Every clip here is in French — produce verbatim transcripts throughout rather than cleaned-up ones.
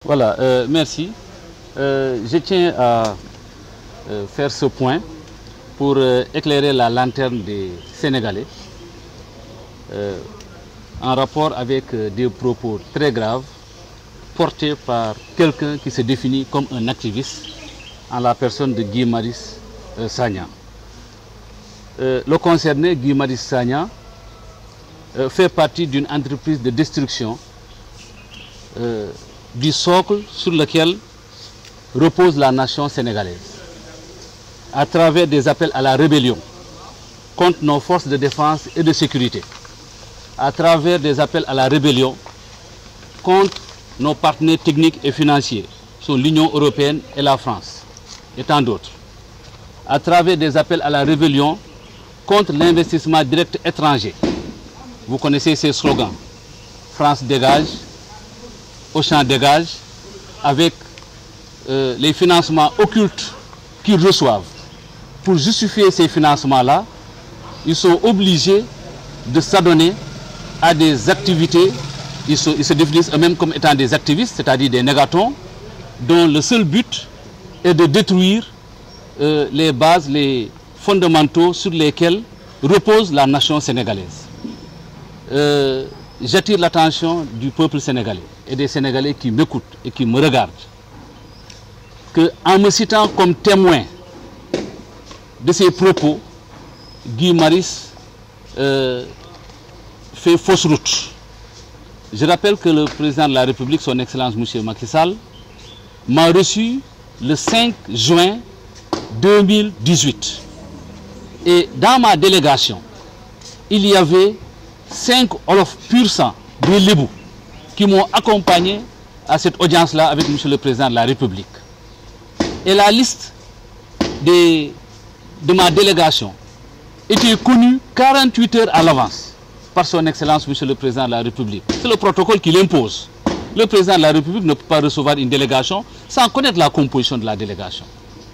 Voilà, euh, merci. Euh, je tiens à euh, faire ce point pour euh, éclairer la lanterne des Sénégalais euh, en rapport avec euh, des propos très graves portés par quelqu'un qui se définit comme un activiste en la personne de Guy Marius euh, Sagna. Euh, le concerné, Guy Marius Sagna, euh, fait partie d'une entreprise de destruction euh, du socle sur lequel repose la nation sénégalaise, à travers des appels à la rébellion contre nos forces de défense et de sécurité, à travers des appels à la rébellion contre nos partenaires techniques et financiers, sont l'Union européenne et la France, et tant d'autres, à travers des appels à la rébellion contre l'investissement direct étranger. Vous connaissez ces slogans, France dégage, Auchan dégage, avec euh, les financements occultes qu'ils reçoivent. Pour justifier ces financements-là, ils sont obligés de s'adonner à des activités, ils, sont, ils se définissent eux-mêmes comme étant des activistes, c'est-à-dire des négatons, dont le seul but est de détruire euh, les bases, les fondamentaux sur lesquels repose la nation sénégalaise. Euh, J'attire l'attention du peuple sénégalais et des Sénégalais qui m'écoutent et qui me regardent, qu'en me citant comme témoin de ces propos, Guy Marius euh, fait fausse route. Je rappelle que le président de la République, son Excellence M. Macky Sall, m'a reçu le cinq juin deux mille dix-huit. Et dans ma délégation, il y avait cinq Wolof pur sang, des Lébou, qui m'ont accompagné à cette audience-là avec M. le Président de la République. Et la liste des, de ma délégation était connue quarante-huit heures à l'avance par son Excellence M. le Président de la République. C'est le protocole qui l'impose. Le Président de la République ne peut pas recevoir une délégation sans connaître la composition de la délégation.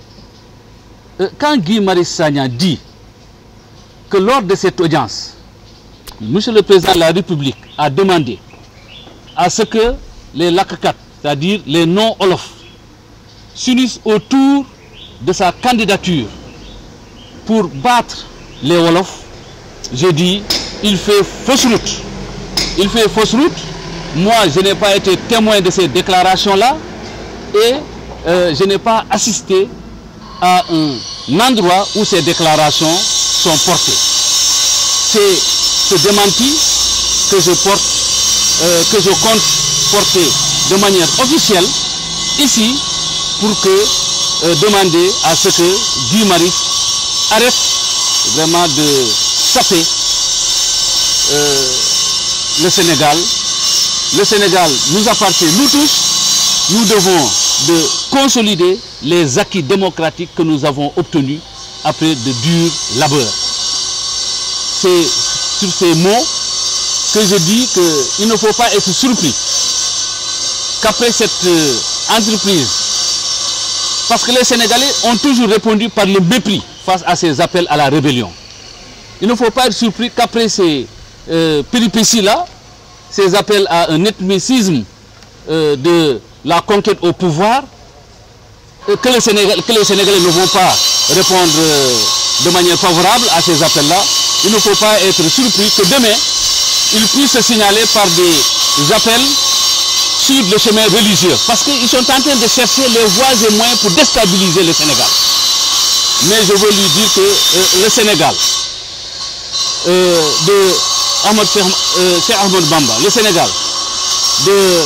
Quand Guy Marius Sagna dit que lors de cette audience, M. le Président de la République a demandé à ce que les Lakakat, c'est-à-dire les non-Wolof, s'unissent autour de sa candidature pour battre les Wolof, je dis, il fait fausse route. Il fait fausse route. Moi, je n'ai pas été témoin de ces déclarations-là et euh, je n'ai pas assisté à un endroit où ces déclarations sont portées. C'est ce démenti que je porte, euh, que je compte porter de manière officielle ici pour que euh, demander à ce que Guy Marius arrête vraiment de saper euh, le Sénégal. Le Sénégal nous appartient, nous tous. Nous devons de consolider les acquis démocratiques que nous avons obtenus après de durs labeurs. C'est sur ces mots que je dis qu'il ne faut pas être surpris qu'après cette euh, entreprise, parce que les Sénégalais ont toujours répondu par le mépris face à ces appels à la rébellion. Il ne faut pas être surpris qu'après ces euh, péripéties-là, ces appels à un ethnicisme euh, de la conquête au pouvoir, euh, que, les Sénégalais, que les Sénégalais ne vont pas répondre euh, de manière favorable à ces appels-là. Il ne faut pas être surpris que demain, ils puissent se signaler par des appels sur le chemin religieux. Parce qu'ils sont en train de chercher les voies et moyens pour déstabiliser le Sénégal. Mais je veux lui dire que euh, le Sénégal, euh, de Ahmed euh, Ahmed Bamba, le Sénégal, de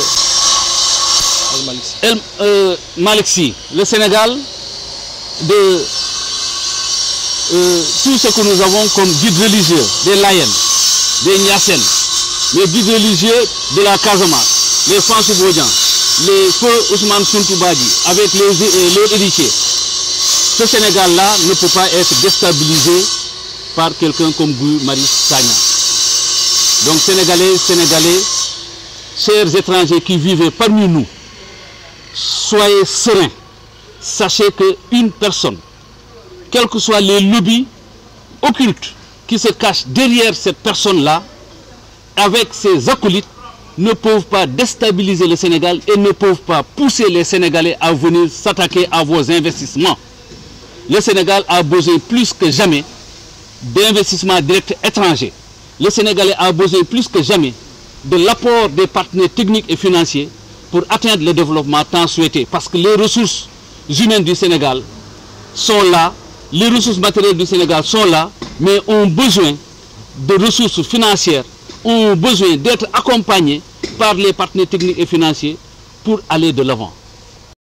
El euh, Maliksi, le Sénégal, de Euh, tout ce que nous avons comme guides religieux, des Layènes, des Niassènes, les guides religieux de la Casamance, les François Bodian, les feux Ousmane Sountoubadi, avec les, euh, leurs héritiers. Ce Sénégal-là ne peut pas être déstabilisé par quelqu'un comme Guy Marius Sagna. Donc Sénégalais, Sénégalais, chers étrangers qui vivent parmi nous, soyez sereins. Sachez qu'une personne, quels que soient les lobbies occultes qui se cachent derrière cette personne-là, avec ses acolytes, ne peuvent pas déstabiliser le Sénégal et ne peuvent pas pousser les Sénégalais à venir s'attaquer à vos investissements. Le Sénégal a besoin plus que jamais d'investissements directs étrangers. Le Sénégalais a besoin plus que jamais de l'apport des partenaires techniques et financiers pour atteindre le développement tant souhaité. Parce que les ressources humaines du Sénégal sont là, les ressources matérielles du Sénégal sont là, mais ont besoin de ressources financières, ont besoin d'être accompagnés par les partenaires techniques et financiers pour aller de l'avant.